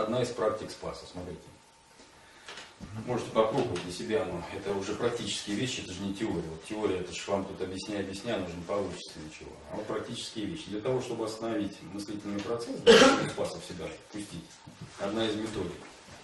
одна из практик спаса, смотрите. Можете попробовать для себя, но это уже практические вещи, это же не теория. Вот теория, это же вам тут объясняю, нужно не получится ничего. А вот практические вещи. Для того, чтобы остановить мыслительный процесс, для того, чтобы спаса в себя пустить, одна из методик.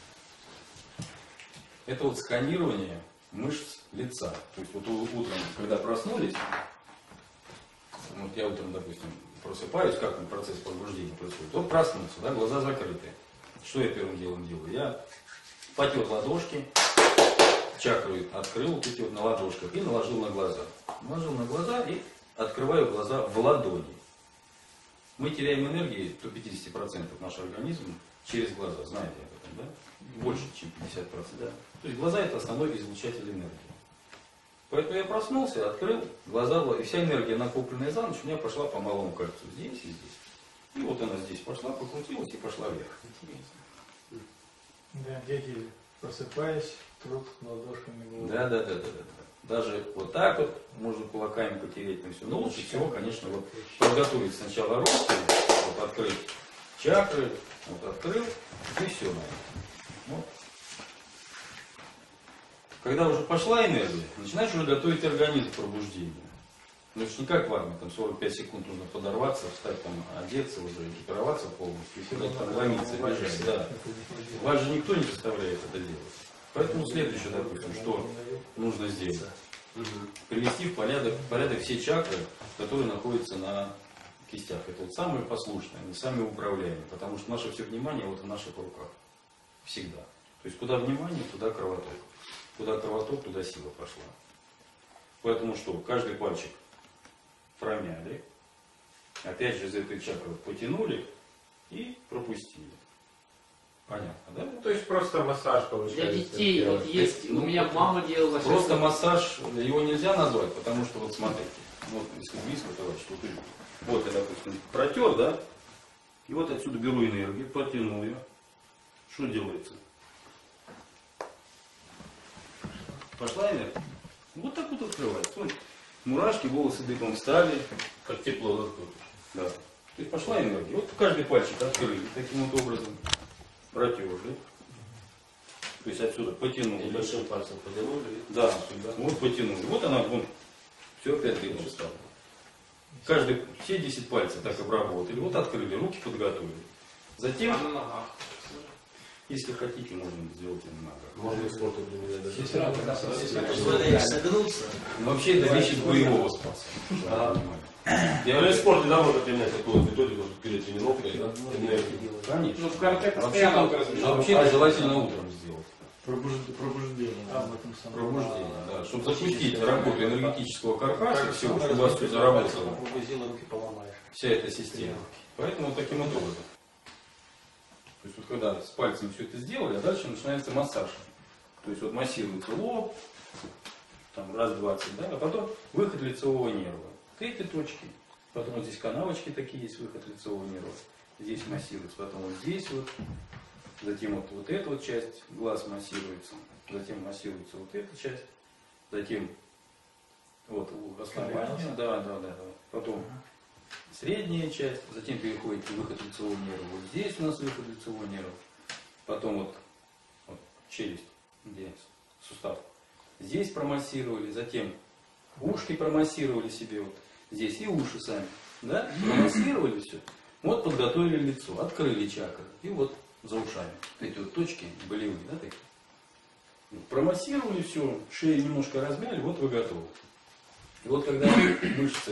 Это вот сканирование мышц лица. То есть вот утром, когда проснулись, вот я утром, допустим, просыпаюсь, как там процесс пробуждения происходит. Вот проснулся, да, глаза закрыты. Что я первым делом делаю? Я потер ладошки, чакру открыл вот эти вот на ладошках и наложил на глаза. Наложил на глаза и открываю глаза в ладони. Мы теряем энергии до 50% наш организм через глаза, знаете об этом, да? Больше, чем 50%. Да? То есть глаза это основной излучатель энергии. Поэтому я проснулся, открыл глаза, и вся энергия, накопленная за ночь, у меня пошла по малому кольцу. Здесь и здесь. И вот она здесь пошла, покрутилась и пошла вверх. Да, дети, просыпаясь, труд ладошками голову. Да. Даже вот так вот можно кулаками потереть на все. Но лучше всего, конечно, вот подготовить сначала руки, вот открыть чакры, вот открыл, и все, наверное. Вот. Когда уже пошла энергия, начинаешь уже готовить организм к пробуждению. Ну это же не как в армии, там 45 секунд нужно подорваться, встать там, одеться уже, экипироваться полностью, и сюда там ломиться, бежать. Да. Вас же никто не заставляет это делать. Поэтому следующее, допустим, что нужно сделать? Привести в порядок все чакры, которые находятся на кистях. Это вот самые послушные, они самые управляемые, потому что наше все внимание вот в наших руках. Всегда. То есть куда внимание, туда кровоток. Куда кровоток, туда сила пошла. Поэтому что? Каждый пальчик промяли, опять же из этой чакры потянули и пропустили. Понятно, да? Ну, то есть просто массаж получается. Для детей вот есть, у меня мама делала. Просто массаж, его нельзя назвать, потому что вот смотрите, вот если близко, товарищ, вот я, допустим, протер, да, и вот отсюда беру энергию, потяну ее. Что делается? Пошла энергия? Вот так вот открывается. Вот. Мурашки, волосы дыбом встали. Как тепло. Да. То есть пошла энергия. Вот каждый пальчик открыли таким вот образом. Протерли. То есть отсюда потянули. И большим пальцем потянули. Да, сюда. Вот потянули. Вот она, вон, все опять дыбом встала. Все 10 пальцев так обработали. Вот открыли, руки подготовили. Затем, если хотите, можно сделать и на ногах. Можно и спортом применять даже. Вообще это вещи боевого спаса. Ну и в спорте, да, можно применять такую методику перед тренировкой, да? Конечно. Ну в карате постоянно Вообще это желательно утром сделать. Пробуждение. Пробуждение, да. Чтобы запустить работу энергетического каркаса, всего, чтобы у вас все заработало. Руки поломаешь. Вся эта система. Поэтому вот таким вот образом. То есть вот когда с пальцем все это сделали, а дальше начинается массаж. То есть вот массируется лоб, там раз 20, да, а потом выход лицевого нерва. Эти точки, потом вот здесь канавочки такие есть, выход лицевого нерва. Здесь массируется, потом вот здесь вот, затем вот эта вот часть глаз массируется, затем массируется вот эта часть, затем вот основание, да. Потом средняя часть, затем переходите выход лицевого нерва. Вот здесь у нас выход лицевого нерва. Потом вот челюсть, где сустав. Здесь промассировали, затем ушки промассировали себе вот здесь и уши сами. Да? Промассировали все. Вот подготовили лицо, открыли чакры. И вот за ушами. Эти вот точки болевые, да, такие. Промассировали все, шею немножко размяли, вот вы готовы. И вот когда мышцы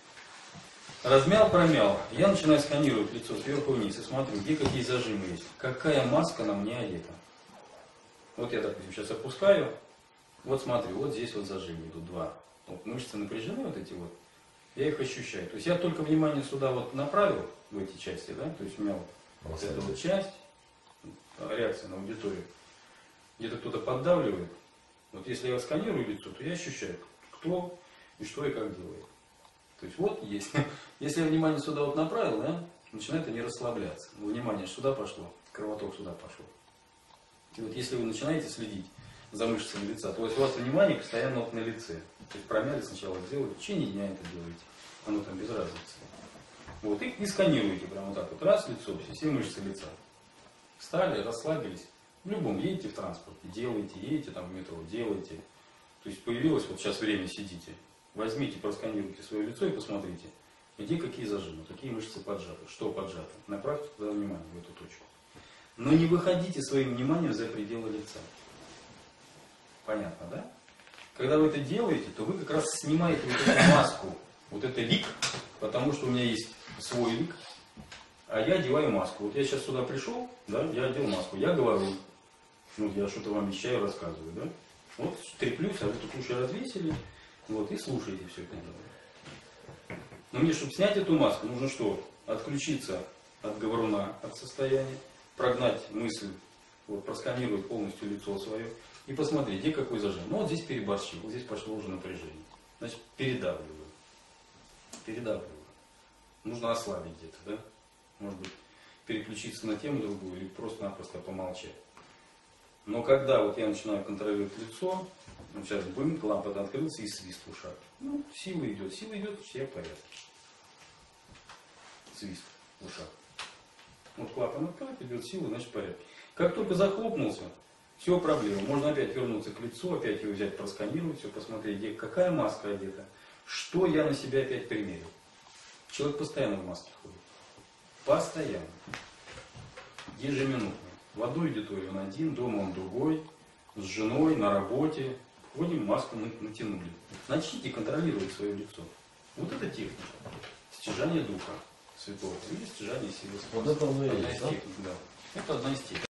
размял, промял, я начинаю сканировать лицо сверху вниз и смотрю, где какие зажимы есть, какая маска на мне одета. Вот я, допустим, сейчас опускаю, вот смотрю, вот здесь вот зажимы идут два. Вот мышцы напряжены вот эти вот, я их ощущаю. То есть я только внимание сюда вот направил, в эти части, да, то есть у меня вот эта вот часть, реакция на аудиторию, где-то кто-то поддавливает. Вот если я сканирую лицо, то я ощущаю, кто и что и как делает. То есть вот есть. Если я внимание сюда вот направил, да, начинает они расслабляться. Внимание сюда пошло, кровоток сюда пошел. И вот если вы начинаете следить за мышцами лица, то есть у вас внимание постоянно вот на лице. То есть промяли сначала сделали, в течение дня это делаете. Оно там без разницы. Вот, и сканируете прямо вот так вот. Раз лицо, все мышцы лица. Встали, расслабились. В любом, едете в транспорте, делайте, едете там в метро, делайте. То есть появилось, вот сейчас время сидите, возьмите, просканируйте свое лицо и посмотрите, где какие зажимы, какие мышцы поджаты, что поджато. Направьте туда внимание, в эту точку. Но не выходите своим вниманием за пределы лица. Понятно, да? Когда вы это делаете, то вы как раз снимаете вот эту маску, вот это лик, потому что у меня есть свой лик, а я одеваю маску. Вот я сейчас сюда пришел, да, я одел маску, я говорю, ну, я что-то вам вещаю, рассказываю, да? Вот треплюсь, а вы тут уши развесили, вот, и слушаете все это дело. Но мне, чтобы снять эту маску, нужно что? Отключиться от говоруна, от состояния, прогнать мысль, вот, просканировать полностью лицо свое и посмотреть, где какой зажим. Ну, вот здесь переборщил, вот здесь пошло уже напряжение. Значит, передавливаю. Передавливаю. Нужно ослабить где-то, да? Может быть, переключиться на тему другую или просто-напросто помолчать. Но когда вот я начинаю контролировать лицо, ну, сейчас бым, лампа открылся и свист в ушах. Ну, сила идет, все в порядке. Свист в ушах. Вот клапан открыт, идет сила, значит в порядке. Как только захлопнулся, все, проблема. Можно опять вернуться к лицу, опять его взять, просканировать, все посмотреть, где, какая маска одета, что я на себя опять примерил. Человек постоянно в маске ходит. Постоянно. Ежеминутно. В одну аудиторию он один, дома он другой, с женой, на работе. Ходим, маску натянули. Начните контролировать свое лицо. Вот это техника. Стяжание духа святого или стяжание силы. Вот это оно и Одна есть, из да? техник, да. Это одна из техник.